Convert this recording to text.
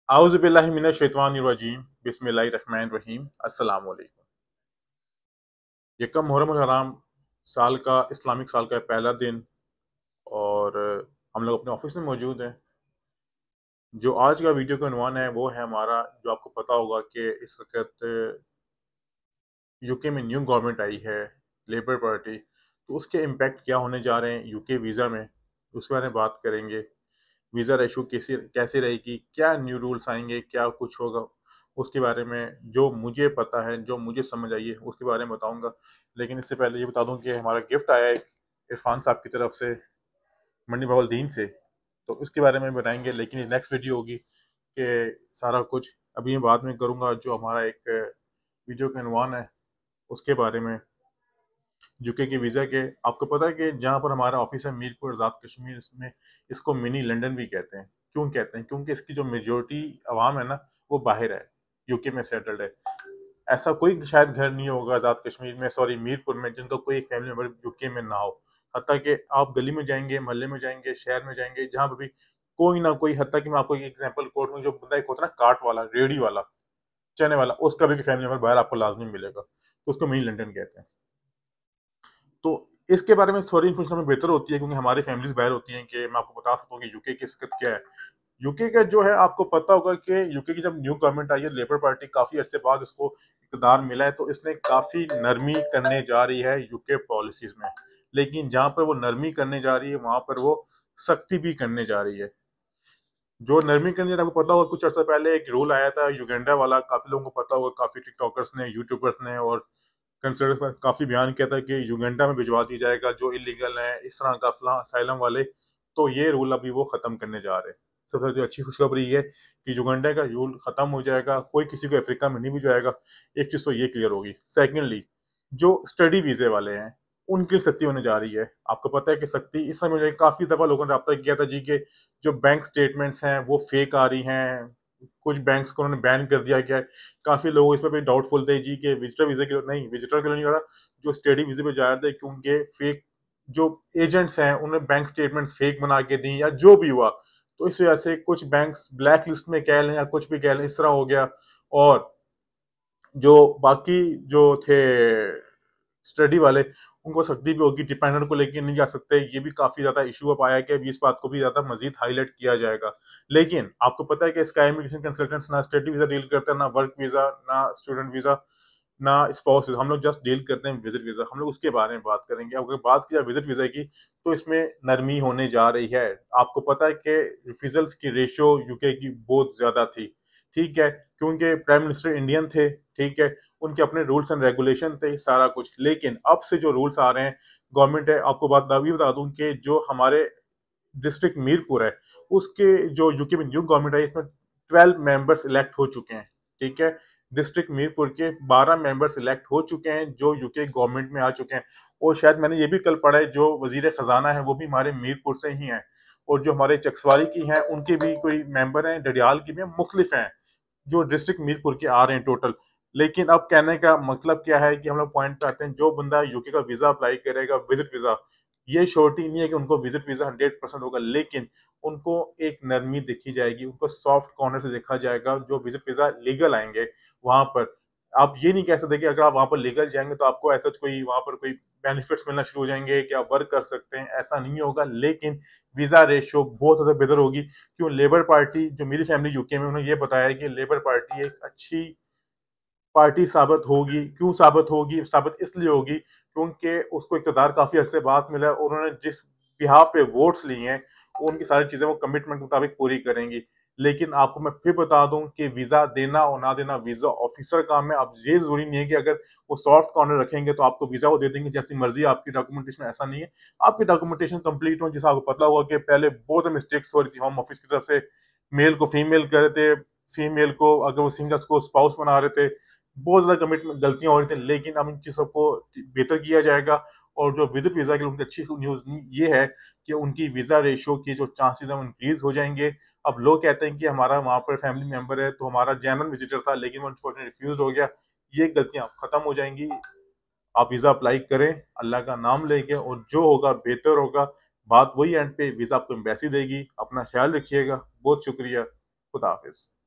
आउज़ुबिल्लाहि मिनश्शैतानिर्रजीम बिस्मिल्लाहिर्रहमानिर्रहीम अस्सलाम वालेकुम। यकम मुहर्रम हराम साल का इस्लामिक साल का पहला दिन और हम लोग अपने ऑफिस में मौजूद हैं। जो आज का वीडियो का उन्वान है वो है हमारा, जो आपको पता होगा कि इस वक्त यूके में न्यू गवर्नमेंट आई है, लेबर पार्टी। तो उसके इम्पेक्ट क्या होने जा रहे हैं यूके वीज़ा में, उसके बारे में बात करेंगे। वीज़ा रेशो कैसे कैसे रहेगी, क्या न्यू रूल्स आएंगे, क्या कुछ होगा, उसके बारे में जो मुझे पता है, जो मुझे समझ आई है, उसके बारे में बताऊंगा। लेकिन इससे पहले ये बता दूं कि हमारा गिफ्ट आया है इरफान साहब की तरफ से, मंडी बाउल दीन से। तो उसके बारे में बताएंगे, लेकिन ये नेक्स्ट वीडियो होगी कि सारा कुछ अभी मैं बाद में करूंगा। जो हमारा एक वीडियो का अनवान है उसके बारे में, यूके के वीज़ा के। आपको पता है कि जहाँ पर हमारा ऑफिस है मीरपुर आज़ाद कश्मीर, इसमें इसको मिनी लंदन भी कहते हैं। क्यों कहते हैं? क्योंकि इसकी जो मेजोरिटी आवाम है ना, वो बाहर है, यूके में सेटल्ड है। ऐसा कोई शायद घर नहीं होगा आज़ाद कश्मीर में, सॉरी मीरपुर में, जिनका कोई एक फैमिली मेम्बर यूके में ना हो। हत्ता कि आप गली में जाएंगे, मोहल्ले में जाएंगे, शहर में जाएंगे, जहाँ पर भी कोई ना कोई, हत्ता कि मैं आपको एक एग्जांपल कोट में, जो बंदा एक होता है ना कार्ट वाला, रेडी वाला, चने वाला, उसका भी फैमिली मेम्बर बाहर आपको लाजमी मिलेगा। तो उसको मिनी लंदन कहते हैं। तो इसके बारे में थोड़ी इन्फॉर्मेशन हमें बेहतर होती है, क्योंकि हमारी फैमिलीज बाहर होती हैं, कि मैं आपको बता सकता हूँ कि यूके की स्थिति क्या है। यूके का जो है, आपको पता होगा कि यूके की जब न्यू गवर्नमेंट आई है, लेबर पार्टी, काफी अरसे बाद इसको इकतदार मिला है, तो इसने काफी नरमी करने जा रही है यूके पॉलिसीज में। लेकिन जहां पर वो नरमी करने जा रही है, वहां पर वो सख्ती भी करने जा रही है। जो नरमी करने जा रही है, आपको पता होगा कुछ अर्सा पहले एक रूल आया था युगांडा वाला, काफी लोगों को पता होगा, काफी टिकटॉकर्स ने, यूट्यूबर्स ने और कंसर्टर्स पर काफी बयान किया था कि युगांडा में भिजवा दी जाएगा जो इलीगल है, इस तरह का फला असाइलम वाले। तो ये रूल अभी वो खत्म करने जा रहे हैं। सबसे जो अच्छी खुशखबरी ये है कि युगांडा का रूल खत्म हो जाएगा, कोई किसी को अफ्रीका में नहीं भिजवाएगा। एक चीज तो ये क्लियर होगी। सेकेंडली, जो स्टडी वीजे वाले हैं, उनकी सख्ती होने जा रही है। आपको पता है कि सख्ती इस समय काफी दफा लोगों ने रब्ता किया था जी के जो बैंक स्टेटमेंट्स हैं वो फेक आ रही हैं। कुछ बैंक्स को उन्होंने बैन कर दिया गया है। काफी लोग इस पर भी डाउटफुल थे जी के विजिटर वीजे के लिए, नहीं विजिटर के लिए नहीं हो रहा, जो स्टडी वीजे पे जा रहे थे, क्योंकि फेक जो एजेंट्स हैं उन्होंने बैंक स्टेटमेंट्स फेक बना के दी, या जो भी हुआ। तो इस वजह से कुछ बैंक्स ब्लैक लिस्ट में कह लें या कुछ भी कह लें, इस तरह हो गया। और जो बाकी जो थे स्टडी वाले, उनको सख्ती भी होगी, डिपेंडेंट को लेके नहीं जा सकते। ये भी काफी ज्यादा इशू अप आया कि अभी इस बात को भी ज्यादा मजीद हाईलाइट किया जाएगा। लेकिन आपको पता है कि स्काई इमिग्रेशन कंसल्टेंट्स ना स्टडी वीजा डील करते हैं, ना वर्क वीजा, ना स्टूडेंट वीजा, ना स्पाउस वीजा। हम लोग जस्ट डील करते हैं विजिट वीजा। हम लोग उसके बारे में बात करेंगे। अगर बात की जाए विजिट वीजा की, तो इसमें नरमी होने जा रही है। आपको पता है कि रिफ्यूजल्स की रेशियो यूके की बहुत ज्यादा थी, ठीक है, क्योंकि प्राइम मिनिस्टर इंडियन थे, ठीक है, उनके अपने रूल्स एंड रेगुलेशन थे, सारा कुछ। लेकिन अब से जो रूल्स आ रहे हैं, गवर्नमेंट है, आपको बात अभी बता दूं कि जो हमारे डिस्ट्रिक्ट मीरपुर है, उसके जो यूके में न्यू गवर्नमेंट है, इसमें 12 मेंबर्स इलेक्ट हो चुके हैं, ठीक है। डिस्ट्रिक्ट मीरपुर के 12 मेंबर्स इलेक्ट हो चुके हैं, जो यूके गवर्नमेंट में आ चुके हैं। और शायद मैंने ये भी कल पढ़ा है, जो वजीर खजाना है वो भी हमारे मीरपुर से ही हैं। और जो हमारे चकसवाली की हैं, उनके भी कोई मेंबर हैं, डडियाल की भी हैं, मुख्तलिफ हैं, जो डिस्ट्रिक्ट मीरपुर के आ रहे हैं टोटल। लेकिन अब कहने का मतलब क्या है कि हम लोग पॉइंट पे आते हैं, जो बंदा यूके का वीजा अप्लाई करेगा, विजिट वीजा, ये श्योरिटी नहीं है कि उनको विजिट वीजा 100% होगा। लेकिन उनको एक नरमी देखी जाएगी, उनको सॉफ्ट कॉर्नर से देखा जाएगा। जो विजिट वीजा लीगल आएंगे वहां पर, आप ये नहीं कह सकते कि अगर आप वहां पर लीगल जाएंगे तो आपको ऐसा कोई वहां पर कोई बेनिफिट्स मिलना शुरू हो जाएंगे कि आप वर्क कर सकते हैं, ऐसा नहीं होगा। लेकिन वीजा रेशियो बहुत ज्यादा बेहतर होगी। क्यों? लेबर पार्टी, जो मेरी फैमिली यूके में, उन्होंने ये बताया है कि लेबर पार्टी एक अच्छी पार्टी साबित होगी। क्यों साबित होगी? साबित इसलिए होगी क्योंकि उसको इकतदार काफी अरसे बाद मिला है, और उन्होंने जिस बिहाफ पे वोट्स लिए हैं, उनकी सारी चीजें वो कमिटमेंट के मुताबिक पूरी करेंगी। लेकिन आपको मैं फिर बता दूं कि वीजा देना और ना देना वीजा ऑफिसर काम है। अब ये जरूरी नहीं है कि अगर वो सॉफ्ट कॉर्नर रखेंगे तो आपको वीजा वो दे देंगे जैसी मर्जी आपकी डॉक्यूमेंटेशन, ऐसा नहीं है। आपकी डॉक्यूमेंटेशन कंप्लीट हो, जिससे आपको पता होगा कि पहले बहुत मिस्टेक्स हो रही थी होम ऑफिस की तरफ से, मेल को फीमेल कर रहे थे, फीमेल को अगर वो सिंगल्स को स्पाउस बना रहे थे, बहुत ज्यादा कमिटमेंट गलतियां हो रही थी। लेकिन अब इन चीजों को बेहतर किया जाएगा। और जो विजिट वीजा के लिए उनकी अच्छी न्यूज ये है कि उनकी वीजा रेशियो की जो चांसेस हैं वो इंक्रीज हो जाएंगे। अब लोग कहते हैं कि हमारा वहां पर फैमिली मेंबर है, तो हमारा जेन्युइन विजिटर था लेकिन वो अनफॉर्चुनेटली रिफ्यूज हो गया। ये गलतियां खत्म हो जाएंगी। आप वीजा अप्लाई करें अल्लाह का नाम लेके, और जो होगा बेहतर होगा। बात वही, एंड पे वीजा आपको एम्बेसी देगी। अपना ख्याल रखिएगा। बहुत शुक्रिया। खुदा हाफिज।